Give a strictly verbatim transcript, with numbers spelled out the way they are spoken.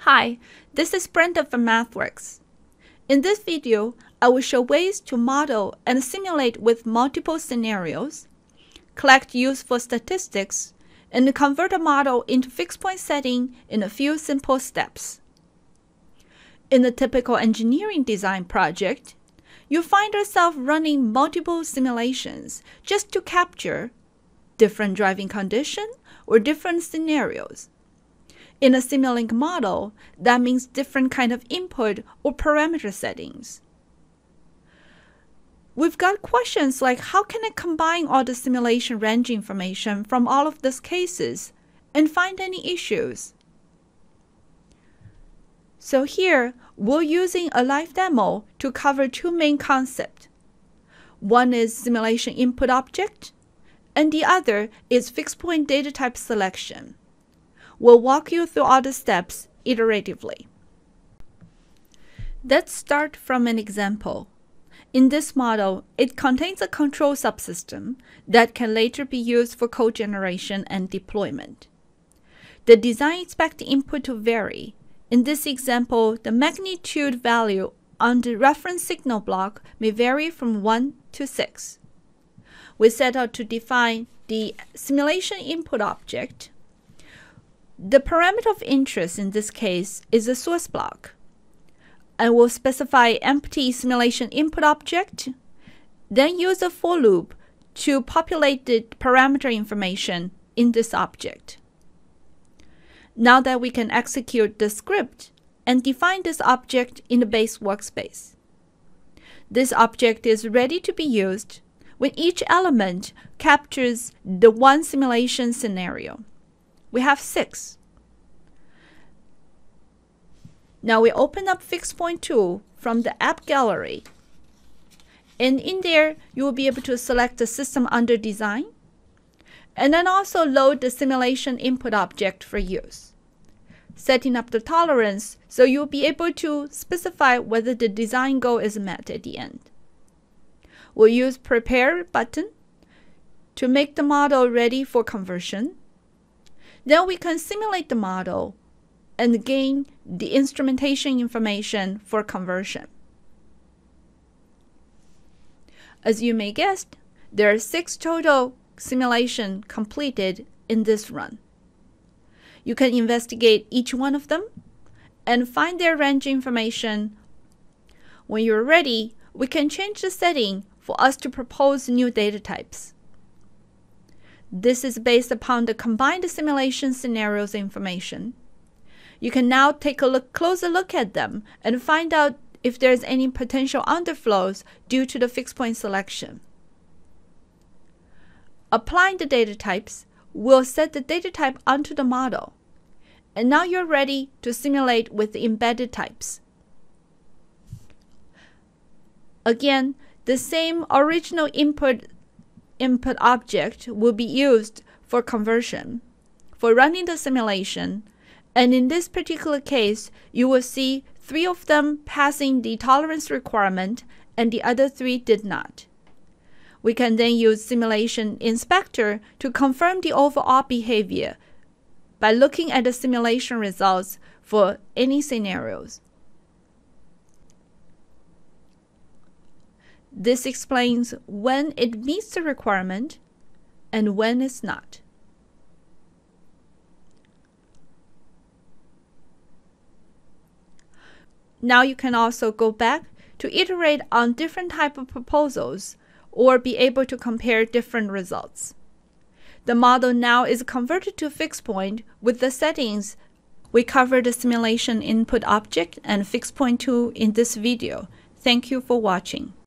Hi, this is Brenda from MathWorks. In this video, I will show ways to model and simulate with multiple scenarios, collect useful statistics, and convert a model into fixed-point setting in a few simple steps. In a typical engineering design project, you'll find yourself running multiple simulations just to capture different driving conditions or different scenarios. In a Simulink model, that means different kind of input or parameter settings. We've got questions like how can I combine all the simulation range information from all of these cases and find any issues? So here, we're using a live demo to cover two main concepts. One is simulation input object, and the other is fixed point data type selection. We'll walk you through all the steps iteratively. Let's start from an example. In this model, it contains a control subsystem that can later be used for code generation and deployment. The design expects the input to vary. In this example, the magnitude value on the reference signal block may vary from one to six. We set out to define the simulation input object. The parameter of interest in this case is the source block. I will specify empty simulation input object, then use a for loop to populate the parameter information in this object. Now that we can execute the script and define this object in the base workspace. This object is ready to be used when each element captures the one simulation scenario. We have six. Now we open up Fixed Point tool from the App Gallery. And in there, you will be able to select the system under design, and then also load the simulation input object for use. Setting up the tolerance so you'll be able to specify whether the design goal is met at the end. We'll use Prepare button to make the model ready for conversion. Then we can simulate the model and gain the instrumentation information for conversion. As you may guess, there are six total simulations completed in this run. You can investigate each one of them and find their range information. When you're ready, we can change the setting for us to propose new data types. This is based upon the combined simulation scenarios information. You can now take a look, closer look at them and find out if there's any potential underflows due to the fixed point selection. Applying the data types will set the data type onto the model. And now you're ready to simulate with the embedded types. Again, the same original input input object will be used for conversion, for running the simulation, and in this particular case, you will see three of them passing the tolerance requirement and the other three did not. We can then use Simulation Inspector to confirm the overall behavior by looking at the simulation results for any scenarios. This explains when it meets the requirement and when it's not. Now you can also go back to iterate on different types of proposals or be able to compare different results. The model now is converted to fixed point with the settings. We covered the simulation input object and fixed point tool in this video. Thank you for watching.